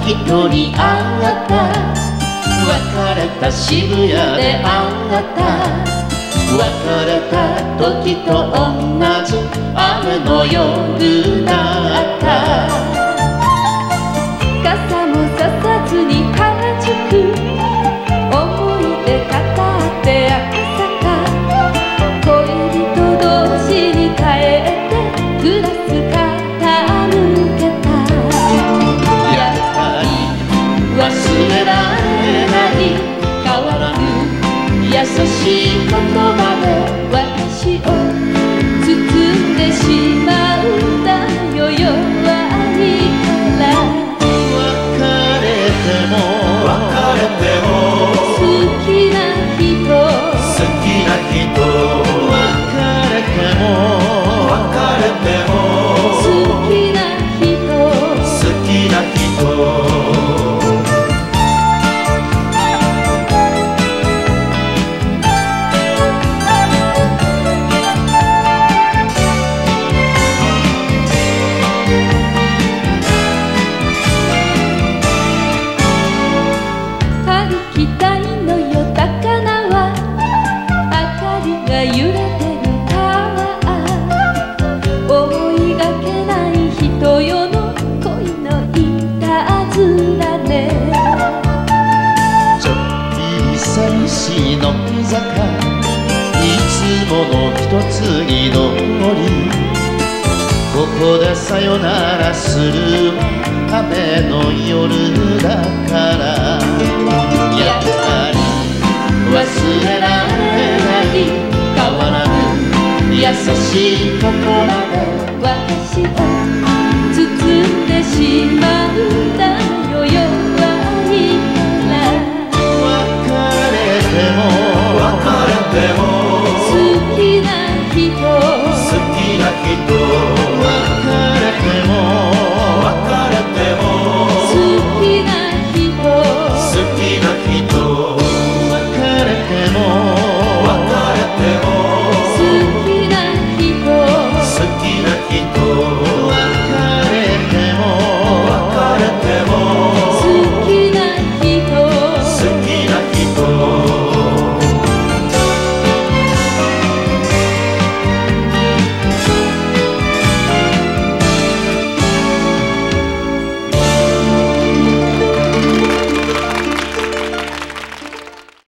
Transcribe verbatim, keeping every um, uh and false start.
人に会った別れた渋谷で会った別れた時と同じ雨の夜だった傘もささずに原宿思い出語って赤坂恋人同士に帰ってグラス傾けたやはり忘れられない変わらぬ優しい言葉で私を包んでしまうんだよ弱いから別れても別れても好きな人好きな人別れても別れても好きな人好きな人期待のよ高輪明かりが揺れてる川思いがけない人よの恋のいたずらねちょっぴり寂しい乃木坂いつもの一つにのりここでさよならする雨の夜だからやはり忘れられない変わらぬ優しい言葉で私を包んでしまうんだよ弱いから別れても別れても好きな人好きな人